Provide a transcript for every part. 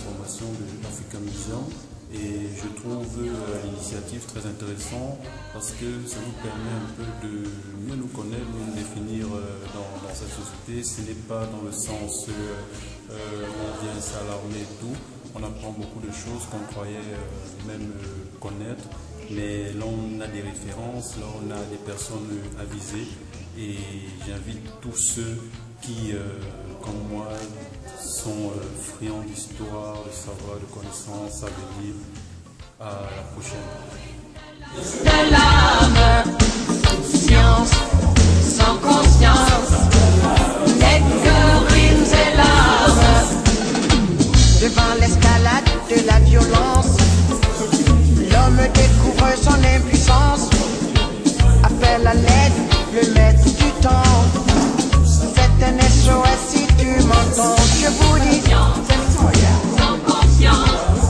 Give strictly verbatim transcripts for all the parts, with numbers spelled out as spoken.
transformation de l'Africa Museum et je trouve l'initiative très intéressante parce que ça nous permet un peu de mieux nous connaître, mieux nous définir dans, dans cette société. Ce n'est pas dans le sens euh, où on vient s'alarmer et tout. On apprend beaucoup de choses qu'on croyait euh, même euh, connaître, mais là on a des références, là on a des personnes avisées et j'invite tous ceux qui, euh, comme moi, sont euh, friands d'histoire, de savoir, de connaissances, à venir. À la prochaine. De l'âme, science, sans conscience, n'est que rimes et larmes. Devant l'escalade de la violence, l'homme découvre son impuissance. Appelle à l'aide le maître du temps. C'est un S O S si tu m'entends. Je vous dis sans conscience.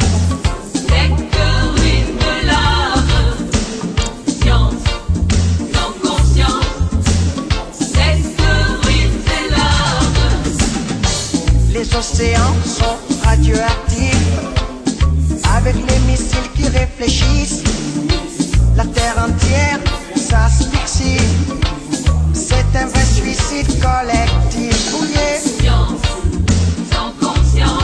Les océans sont radioactifs, avec les missiles qui réfléchissent, la terre entière s'asphyxie. C'est un vrai suicide collectif. Science, sans conscience.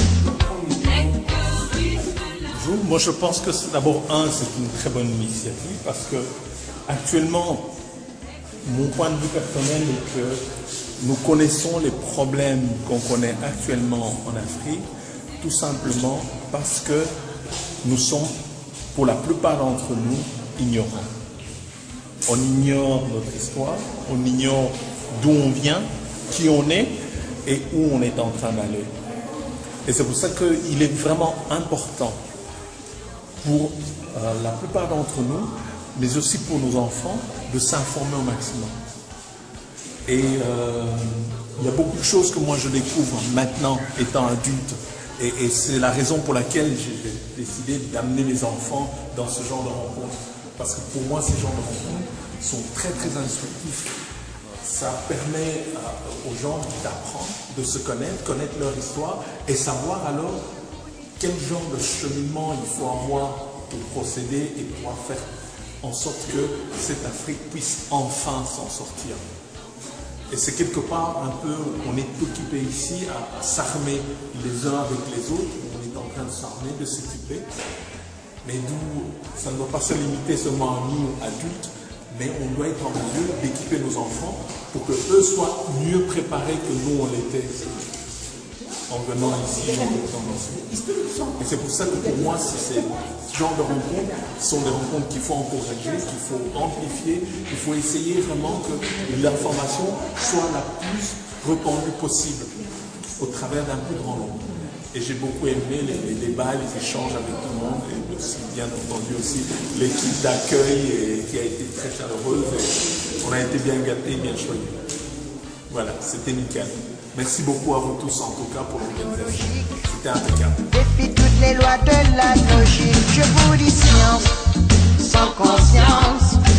Moi je pense que d'abord, un, c'est une très bonne initiative parce que actuellement, mon point de vue personnel est que nous connaissons les problèmes qu'on connaît actuellement en Afrique, tout simplement parce que nous sommes, pour la plupart d'entre nous, ignorants. On ignore notre histoire, on ignore d'où on vient, qui on est et où on est en train d'aller. Et c'est pour ça qu'il est vraiment important pour euh, la plupart d'entre nous, mais aussi pour nos enfants, de s'informer au maximum. Et euh, il y a beaucoup de choses que moi je découvre maintenant, étant adulte. Et, et c'est la raison pour laquelle j'ai décidé d'amener les enfants dans ce genre de rencontres. Parce que pour moi, ces genres de rencontres sont très très instructifs. Ça permet euh, aux gens d'apprendre, de se connaître, connaître leur histoire et savoir alors quel genre de cheminement il faut avoir pour procéder et pouvoir faire en sorte que cette Afrique puisse enfin s'en sortir. Et c'est quelque part un peu, on est occupé ici à, à s'armer les uns avec les autres, on est en train de s'armer, de s'équiper, mais d'où ça ne doit pas se limiter seulement à nous adultes, mais on doit être en mesure d'équiper nos enfants pour que eux soient mieux préparés que nous on l'était en venant ici, en venant ici. Et c'est pour ça que pour moi, ces genres de rencontres sont des rencontres qu'il faut encourager, qu'il faut amplifier, qu'il faut essayer vraiment que l'information soit la plus répandue possible au travers d'un plus grand nombre. Et j'ai beaucoup aimé les, les débats, les échanges avec tout le monde, et aussi, bien entendu aussi l'équipe d'accueil qui a été très chaleureuse. Et on a été bien gâtés, bien choyés. Voilà, c'était nickel. Merci beaucoup à vous tous en tout cas pour l'organisation. C'était impeccable. Défie toutes les lois de la logique. Je vous dis science, sans conscience.